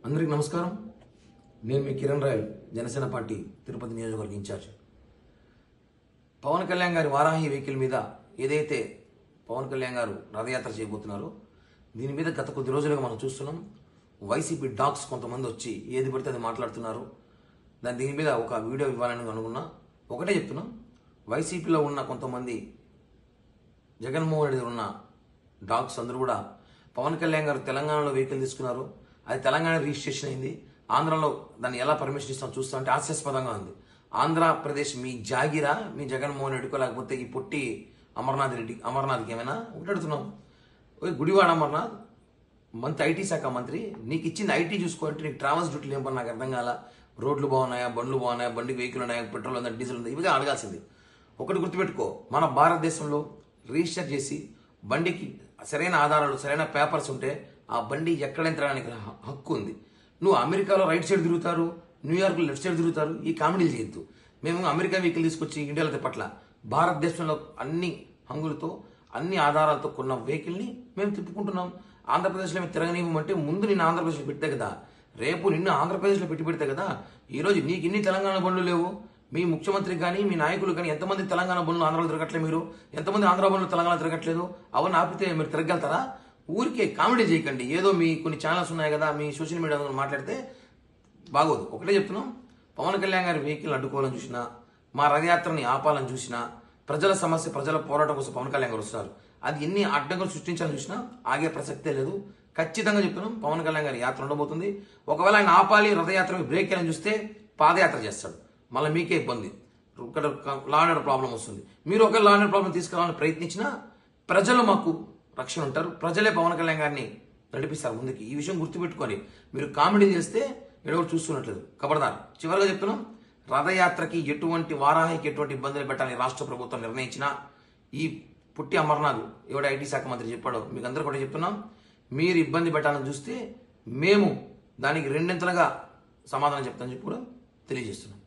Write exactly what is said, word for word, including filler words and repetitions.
అందరికీ నమస్కారం. నేను మీ కిరణ్ రాయల్, జనసేన పార్టీ తిరుపతి నియోజకవర్గ ఇన్ఛార్జ్. పవన్ కళ్యాణ్ గారి వారాహి వెహికల్ మీద ఏదైతే పవన్ కళ్యాణ్ గారు రథయాత్ర చేయబోతున్నారో దీని మీద గత కొద్ది రోజులుగా మనం చూస్తున్నాం. వైసీపీ డాగ్స్ కొంతమంది వచ్చి ఏది పడితే అది మాట్లాడుతున్నారు. దాని దీని మీద ఒక వీడియో ఇవ్వాలని అనుకున్నా. ఒకటే చెప్తున్నాం, వైసీపీలో ఉన్న కొంతమంది జగన్మోహన్ రెడ్డి ఉన్న డాగ్స్ అందరూ కూడా పవన్ కళ్యాణ్ గారు తెలంగాణలో వెహికల్ తీసుకున్నారు, అది తెలంగాణ రిజిస్ట్రేషన్ అయింది, ఆంధ్రాలో దాన్ని ఎలా పర్మిషన్ ఇస్తాం చూస్తాం అంటే హాస్యాస్పదంగా ఉంది. ఆంధ్రప్రదేశ్ మీ జాగిరా, మీ జగన్మోహన్ రెడ్డికో లేకపోతే ఈ పొట్టి అమర్నాథ్ రెడ్డి అమర్నాథ్కి ఏమైనా ఒకటడుతున్నాం. గుడివాడ అమర్నాథ్ మంత్రి, ఐటీ శాఖ మంత్రి, నీకు ఇచ్చింది ఐటీ చూసుకోవాలంటే నీకు ట్రావెల్స్ డ్యూటీలు ఏం పని నాకు అర్థం కాల. రోడ్లు బాగున్నాయా, బండ్లు బాగున్నాయా, బండికి వెహికల్ ఉన్నాయా, పెట్రోల్ ఉందా, డీజిల్ ఉందా, ఇవిగా అడగాల్సింది. ఒకటి గుర్తుపెట్టుకో, మన భారతదేశంలో రిజిస్టర్ చేసి బండికి సరైన ఆధారాలు సరైన పేపర్స్ ఉంటే ఆ బండి ఎక్కడైనా తిరగడానికి హక్కు ఉంది. నువ్వు అమెరికాలో రైట్ సైడ్ తిరుగుతారు, న్యూయార్క్లో లెఫ్ట్ సైడ్ తిరుగుతారు, ఈ కామెడీలు చేయొద్దు. మేము అమెరికా వెహికల్ తీసుకొచ్చి ఇండియాలో తిప్పట్ల, భారతదేశంలో అన్ని హంగులతో అన్ని ఆధారాలతో కొన్న వెహికల్ని మేము తిప్పుకుంటున్నాం. ఆంధ్రప్రదేశ్లో మేము తిరగనివ్వమంటే ముందు నిన్ను ఆంధ్రప్రదేశ్లో పెట్టే కదా, రేపు నిన్ను ఆంధ్రప్రదేశ్లో పెట్టి పెడితే కదా. ఈరోజు నీకు ఇన్ని తెలంగాణ బండ్లు లేవు, మీ ముఖ్యమంత్రికి కానీ మీ నాయకులు కానీ ఎంతమంది తెలంగాణ బండ్లు ఆంధ్రాలో తిరగట్లేదు, మీరు ఎంతమంది ఆంధ్ర బండ్లు తెలంగాణ తిరగట్లేదు, అవన్నీ ఆపితే మీరు తిరగలుగుతారా? ఊరికే కామెడీ చేయకండి. ఏదో మీ కొన్ని ఛానల్స్ ఉన్నాయి కదా, మీ సోషల్ మీడియా మాట్లాడితే బాగోదు. ఒకటే చెప్తున్నాం, పవన్ కళ్యాణ్ గారి వెహికల్ అడ్డుకోవాలని చూసినా, మా రథయాత్రని ఆపాలని చూసినా, ప్రజల సమస్య ప్రజల పోరాటం కోసం పవన్ కళ్యాణ్ గారు వస్తారు. అది ఎన్ని అడ్డంకులు సృష్టించాలని చూసినా ఆగే ప్రసక్తే లేదు. ఖచ్చితంగా చెప్తున్నాం, పవన్ కళ్యాణ్ గారి యాత్ర ఉండబోతుంది. ఒకవేళ ఆయన ఆపాలి, రథయాత్ర బ్రేక్ చేయాలని చూస్తే పాదయాత్ర చేస్తాడు, మళ్ళీ మీకే ఇబ్బంది, ఇక్కడ లా అండ్ ఆర్డర్ ప్రాబ్లం వస్తుంది. మీరు ఒక లా అండ్ ఆర్డర్ ప్రాబ్లం తీసుకురావాలని ప్రయత్నించినా ప్రజలు మాకు రక్షణ ఉంటారు, ప్రజలే పవన్ కళ్యాణ్ గారిని నడిపిస్తారు ముందుకి. ఈ విషయం గుర్తుపెట్టుకొని మీరు కామెడీ చేస్తే ఎడవరు చూస్తున్నట్లేదు, ఖబర్దార్. చివరిగా చెప్తున్నాం, రథయాత్రకి ఎటువంటి వారాహికి ఎటువంటి ఇబ్బందులు పెట్టాలని రాష్ట్ర ప్రభుత్వం నిర్ణయించినా, ఈ పుట్టి అమర్నాథ్ ఎవడ ఐటీ శాఖ మంత్రి చెప్పాడో మీకు అందరూ కూడా చెప్తున్నాం, మీరు ఇబ్బంది పెట్టాలని చూస్తే మేము దానికి రెండింతలుగా సమాధానం చెప్తామని చెప్పి కూడా తెలియజేస్తున్నాం.